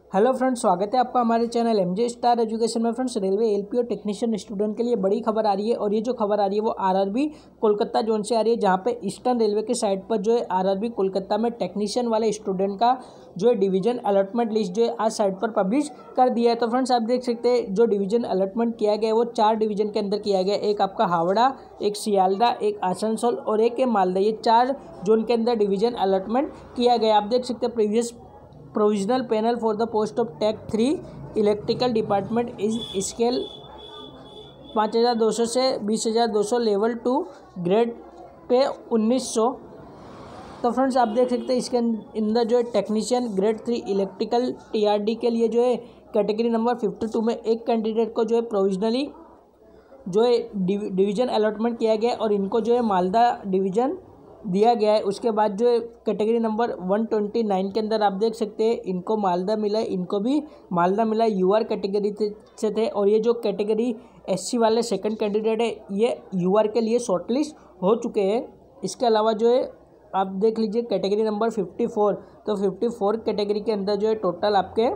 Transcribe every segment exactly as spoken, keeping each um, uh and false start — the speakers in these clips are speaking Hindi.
हेलो फ्रेंड्स, स्वागत है आपका हमारे चैनल एमजे स्टार एजुकेशन में। फ्रेंड्स, रेलवे एलपी और टेक्नीशियन स्टूडेंट के लिए बड़ी खबर आ रही है और ये जो खबर आ रही है वो आरआरबी कोलकाता जोन से आ रही है, जहाँ पे ईस्टर्न रेलवे के साइट पर जो है आरआरबी कोलकाता में टेक्नीशियन वाले स्टूडेंट का जो है डिवीजन अलॉटमेंट लिस्ट जो है आज साइट पर पब्लिश कर दिया है। तो फ्रेंड्स, आप देख सकते हैं जो डिवीजन अलॉटमेंट किया गया है वो चार डिवीजन के अंदर किया गया है। एक आपका हावड़ा, एक सियालदा, एक आसनसोल और एक है मालदा। ये चार जोन के अंदर डिवीजन अलॉटमेंट किया गया। आप देख सकते हैं previous provisional panel for the post of tech three electrical department is scale पाँच हज़ार दो सौ से बीस हज़ार दो सौ, लेवल टू ग्रेड पे उन्नीस सौ। तो फ्रेंड्स, आप देख सकते हैं इसके अंदर जो है technician grade three electrical TRD के लिए जो है कैटेगरी नंबर फिफ्टी टू में एक कैंडिडेट को जो है प्रोविजनली जो है डिवीजन अलॉटमेंट किया गया और इनको जो है मालदा डिवीजन दिया गया है। उसके बाद जो है category number one twenty nine के अंदर आप देख सकते हैं इनको मालदा मिला है, इनको भी मालदा मिला है, यूआर कैटेगरी से थे। और ये जो कैटेगरी एससी वाले सेकंड कैंडिडेट है ये यूआर के लिए शॉर्टलिस्ट हो चुके हैं। इसके अलावा जो है आप देख लीजिए कैटेगरी नंबर फिफ्टी फोर, तो फिफ्टी फोर कैटेगरी के अंदर जो है टोटल आपके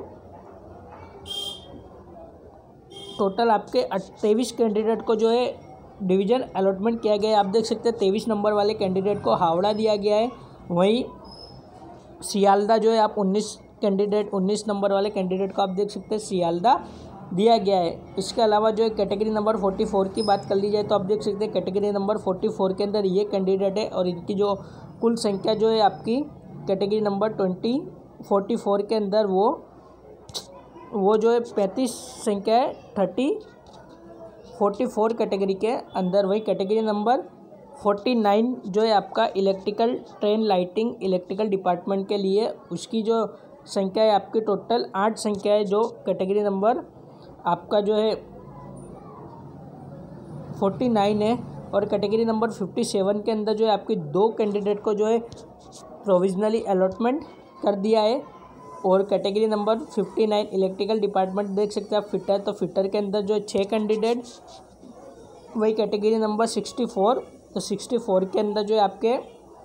टोटल आपके तेईस कैंडिडेट को जो है डिवीजन अलॉटमेंट किया गया है। आप देख सकते हैं तेईस नंबर वाले कैंडिडेट को हावड़ा दिया गया है, वहीं सियालदा जो है आप उन्नीस कैंडिडेट उन्नीस नंबर वाले कैंडिडेट को आप देख सकते हैं सियालदा दिया गया है। इसके अलावा जो है कैटेगरी नंबर फोर्टी फोर की बात कर ली जाए तो आप देख सकते हैं कैटेगरी नंबर फोर्टी फोर के अंदर ये कैंडिडेट है और इनकी जो कुल संख्या जो है आपकी category number twenty forty four के अंदर वो वो जो है पैंतीस संख्या है थर्टी फोर्टी फोर कैटेगरी के अंदर। वही कैटेगरी नंबर फोर्टी नाइन जो है आपका electrical train lighting electrical department के लिए, उसकी जो संख्या है आपकी टोटल आठ संख्या है। जो कैटेगरी नंबर आपका जो है फोर्टी नाइन है और कैटेगरी नंबर फिफ्टी सेवन के अंदर जो है आपकी दो कैंडिडेट को जो है प्रोविजनली अलॉटमेंट कर दिया है। और category number fifty nine electrical department देख सकते हैं आप फिटर, तो फिटर के अंदर जो है छः कैंडिडेट। वही कैटेगरी नंबर सिक्सटी फोर, तो सिक्सटी फोर के अंदर जो है आपके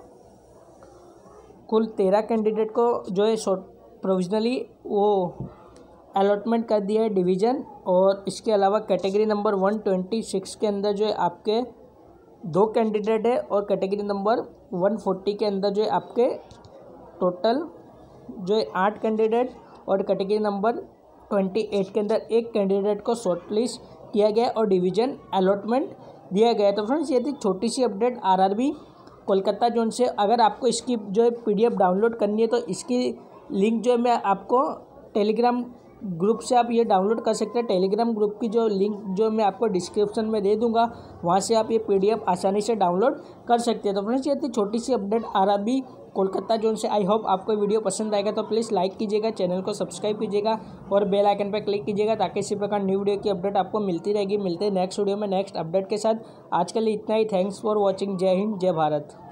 कुल तेरह कैंडिडेट को जो है शॉर्ट प्रोविजनली वो अलॉटमेंट कर दिया है डिवीज़न। और इसके अलावा category number one twenty six के अंदर जो है आपके दो कैंडिडेट है और कैटेगरी नंबर वन फोर्टी के अंदर जो है आपके टोटल जो है आठ कैंडिडेट और कैटेगरी नंबर ट्वेंटी एट के अंदर एक कैंडिडेट को शॉर्टलिस्ट किया गया और डिवीज़न अलॉटमेंट दिया गया। तो फ्रेंड्स, ये थी छोटी सी अपडेट आरआरबी कोलकाता जोन से। अगर आपको इसकी जो है पीडीएफ डाउनलोड करनी है तो इसकी लिंक जो है मैं आपको टेलीग्राम ग्रुप से आप ये डाउनलोड कर सकते हैं। टेलीग्राम ग्रुप की जो लिंक जो मैं आपको डिस्क्रिप्शन में दे दूंगा, वहाँ से आप ये पीडीएफ आसानी से डाउनलोड कर सकते हैं। तो फ्रेंड्स, ये थी छोटी सी अपडेट आरआरबी कोलकाता जोन से। आई होप आपको वीडियो पसंद आएगा तो प्लीज़ लाइक कीजिएगा, चैनल को सब्सक्राइब कीजिएगा और बेल आइकन पर क्लिक कीजिएगा ताकि इसी प्रकार न्यू वीडियो की अपडेट आपको मिलती रहेगी। मिलते हैं नेक्स्ट वीडियो में नेक्स्ट अपडेट के साथ। आज के लिए इतना ही। Thanks for watching. जय हिंद, जय भारत।